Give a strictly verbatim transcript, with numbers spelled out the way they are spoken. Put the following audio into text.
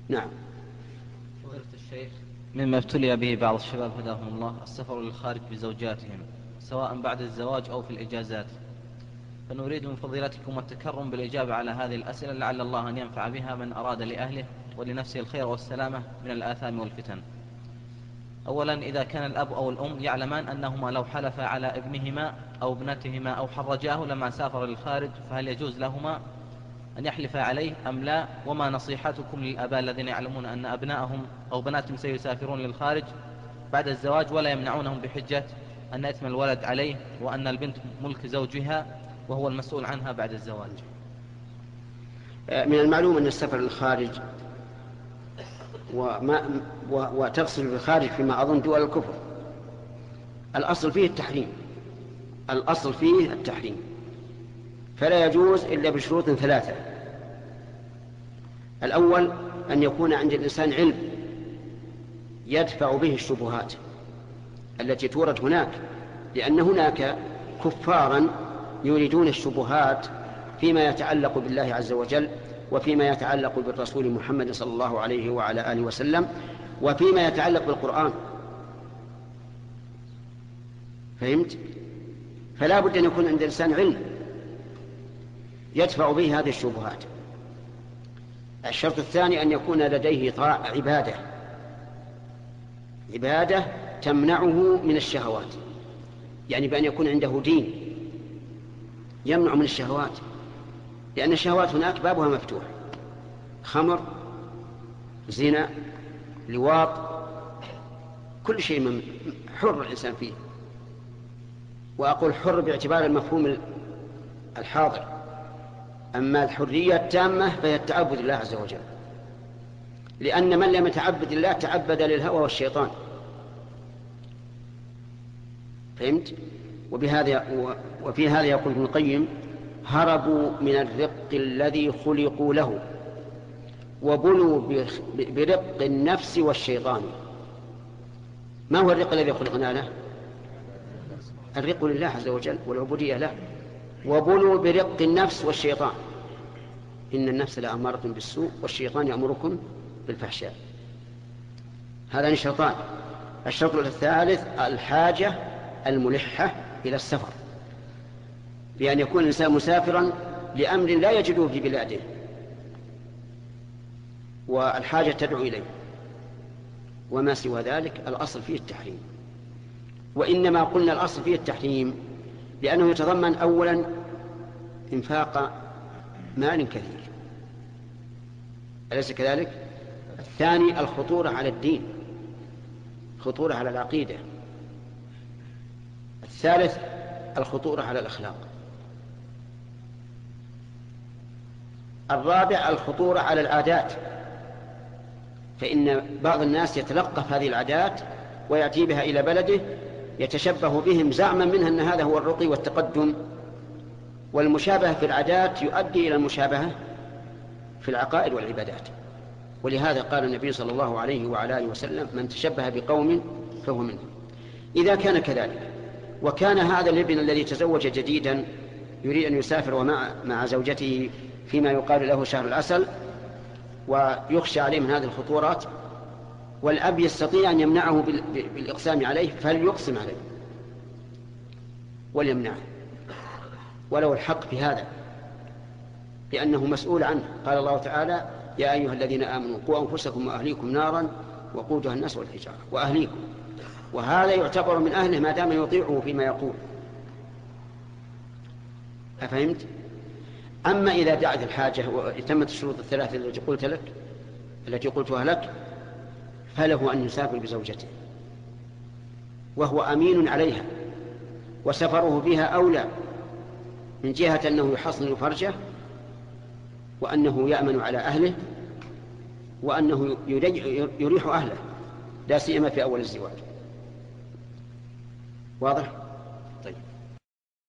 نعم. فضيلة الشيخ، مما ابتلي به بعض الشباب هداهم الله السفر للخارج بزوجاتهم سواء بعد الزواج أو في الإجازات، فنريد من فضيلتكم التكرم بالإجابة على هذه الأسئلة لعل الله أن ينفع بها من أراد لأهله ولنفسه الخير والسلامة من الآثام والفتن. أولا، إذا كان الأب أو الأم يعلمان أنهما لو حلفا على ابنهما أو ابنتهما أو حرجاه لما سافر للخارج فهل يجوز لهما أن يحلفا عليه أم لا؟ وما نصيحتكم للآباء الذين يعلمون أن أبنائهم أو بناتهم سيسافرون للخارج بعد الزواج ولا يمنعونهم بحجة أن إثم الولد عليه وأن البنت ملك زوجها وهو المسؤول عنها بعد الزواج؟ من المعلوم أن السفر للخارج وما وتفصل بالخارج فيما أظن دول الكفر الأصل فيه التحريم، الأصل فيه التحريم، فلا يجوز إلا بشروط ثلاثة. الأول أن يكون عند الإنسان علم يدفع به الشبهات التي تورد هناك، لأن هناك كفارا يريدون الشبهات فيما يتعلق بالله عز وجل وفيما يتعلق بالرسول محمد صلى الله عليه وعلى آله وسلم وفيما يتعلق بالقرآن. فهمت؟ فلا بد أن يكون عند الإنسان علم يدفع به هذه الشبهات. الشرط الثاني أن يكون لديه عبادة عبادة تمنعه من الشهوات، يعني بأن يكون عنده دين يمنع من الشهوات، لأن الشهوات هناك بابها مفتوح: خمر، زنا، لواط، كل شيء حر الإنسان فيه. وأقول حر باعتبار المفهوم الحاضر، أما الحرية التامة فهي التعبد لله عز وجل، لأن من لم يتعبد الله تعبد للهوى والشيطان. فهمت؟ وبهذا وفي هذا يقول ابن القيم: هربوا من الرق الذي خلقوا له وبلوا برق النفس والشيطان. ما هو الرق الذي خلقنا له؟ الرق لله عز وجل والعبودية له. وبلوا برق النفس والشيطان، إن النفس لأمارة بالسوء والشيطان يأمركم بالفحشاء. هذان شرطان. الشرط الثالث الحاجة الملحة إلى السفر، بأن يكون الإنسان مسافرا لأمر لا يجده في بلاده والحاجة تدعو إليه، وما سوى ذلك الأصل فيه التحريم. وإنما قلنا الأصل فيه التحريم لأنه يتضمن أولا إنفاق مال كثير، أليس كذلك؟ الثاني الخطورة على الدين، خطورة على العقيدة. الثالث الخطورة على الأخلاق. الرابع الخطورة على العادات، فإن بعض الناس يتلقف هذه العادات ويأتي بها إلى بلده يتشبه بهم زعما منها أن هذا هو الرقي والتقدم، والمشابهة في العادات يؤدي إلى المشابهة في العقائد والعبادات. ولهذا قال النبي صلى الله عليه وعلى آله وسلم: من تشبه بقوم فهو منهم. إذا كان كذلك وكان هذا الابن الذي تزوج جديدا يريد أن يسافر ومع مع زوجته فيما يقال له شهر العسل ويخشى عليه من هذه الخطورات، والأب يستطيع أن يمنعه بالإقسام عليه فليقسم عليه وليمنعه ولو الحق في هذا، لأنه مسؤول عنه. قال الله تعالى: يا أيها الذين آمنوا قوا أنفسكم وأهليكم نارا وقودها الناس والحجارة، وأهليكم، وهذا يعتبر من أهله ما دام يطيعه فيما يقول. أفهمت؟ أما إذا دعت الحاجة وتمت الشروط الثلاثة التي قلت لك التي قلتها لك فله أن يسافر بزوجته وهو أمين عليها، وسفره بها أولى من جهة أنه يحصن فرجه وأنه يأمن على أهله وأنه يريح أهله، لا سيما في أول الزواج. واضح؟